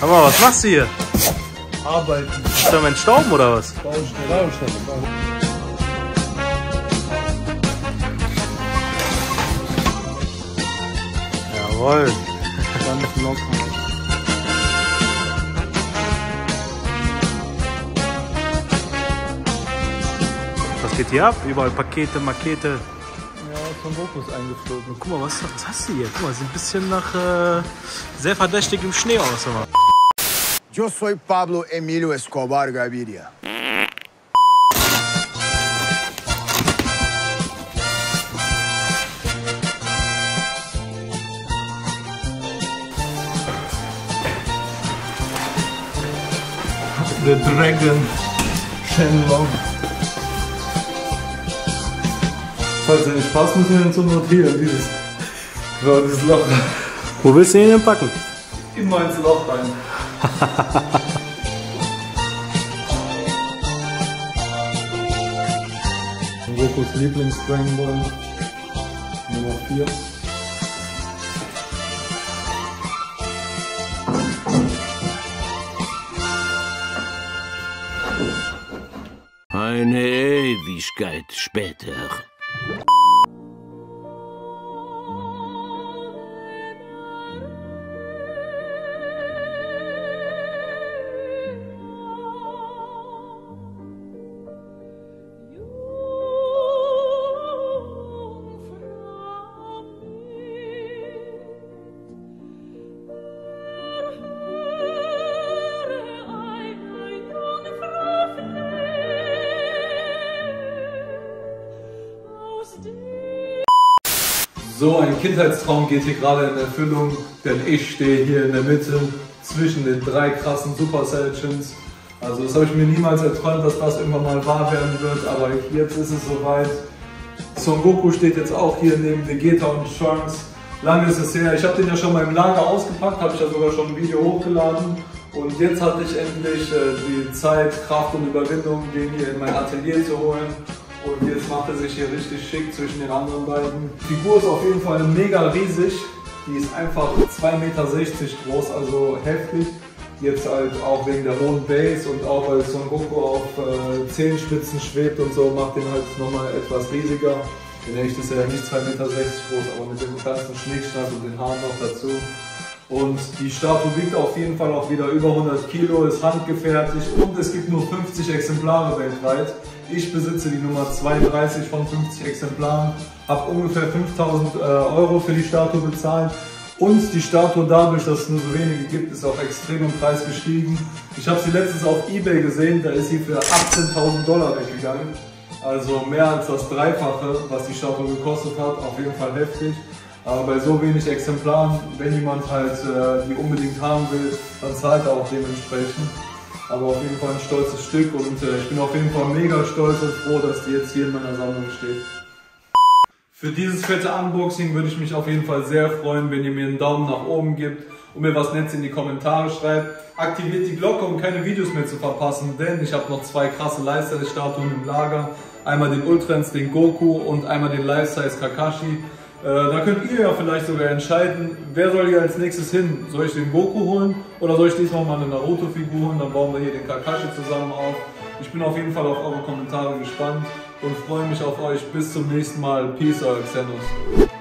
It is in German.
Aber was machst du hier? Arbeiten. Ist da mein Stauben oder was? Baustelle. Jawohl. Ganz locker. Was geht hier ab? Überall Pakete, Makete. Ja, Son Goku ist eingeflogen. Guck mal, was hast du hier? Guck mal, sieht ein bisschen nach sehr verdächtigem Schnee aus. Immer. Yo soy Pablo Emilio Escobar Gaviria. The Dragon Shenlong. Falls ihr nicht passt, müssen wir ihn zum Notieren. Dieses Loch. Wo willst du ihn denn packen? Immer ins Loch rein. Gokus Lieblings-Dragon Ball Nummer 4. Eine Ewigkeit später. So ein Kindheitstraum geht hier gerade in Erfüllung, denn ich stehe hier in der Mitte zwischen den 3 krassen Super Saiyajins. Also das habe ich mir niemals erträumt, dass das irgendwann mal wahr werden wird, aber jetzt ist es soweit. Son Goku steht jetzt auch hier neben Vegeta und Trunks. Lange ist es her, ich habe den ja schon mal im Lager ausgepackt, habe ich ja sogar schon ein Video hochgeladen. Und jetzt hatte ich endlich die Zeit, Kraft und Überwindung, den hier in mein Atelier zu holen. Und jetzt macht er sich hier richtig schick zwischen den anderen beiden. Die Figur ist auf jeden Fall mega riesig. Die ist einfach 2,60 Meter groß, also heftig. Jetzt halt auch wegen der hohen Base und auch weil Son Goku auf Zehenspitzen schwebt und so, macht den halt nochmal etwas riesiger. In echt ist er ja nicht 2,60 Meter groß, aber mit dem ganzen Schnickschnack und den Haaren noch dazu. Und die Statue wiegt auf jeden Fall auch wieder über 100 Kilo, ist handgefertigt und es gibt nur 50 Exemplare weltweit. Ich besitze die Nummer 32 von 50 Exemplaren, habe ungefähr 5.000 Euro für die Statue bezahlt und die Statue dadurch, dass es nur so wenige gibt, ist auch extrem im Preis gestiegen. Ich habe sie letztens auf eBay gesehen, da ist sie für 18.000 Dollar weggegangen, also mehr als das Dreifache, was die Statue gekostet hat, auf jeden Fall heftig. Aber bei so wenig Exemplaren, wenn jemand halt die unbedingt haben will, dann zahlt er auch dementsprechend. Aber auf jeden Fall ein stolzes Stück und ich bin auf jeden Fall mega stolz und froh, dass die jetzt hier in meiner Sammlung steht. Für dieses fette Unboxing würde ich mich auf jeden Fall sehr freuen, wenn ihr mir einen Daumen nach oben gebt und mir was Nettes in die Kommentare schreibt. Aktiviert die Glocke, um keine Videos mehr zu verpassen, denn ich habe noch 2 krasse Life-Size-Statuen im Lager. Einmal den Ultrans, den Goku und einmal den Life-Size Kakashi. Da könnt ihr ja vielleicht sogar entscheiden, wer soll hier als nächstes hin? Soll ich den Goku holen oder soll ich diesmal mal eine Naruto-Figur holen? Dann bauen wir hier den Kakashi zusammen auf. Ich bin auf jeden Fall auf eure Kommentare gespannt und freue mich auf euch. Bis zum nächsten Mal. Peace, euer Xenos.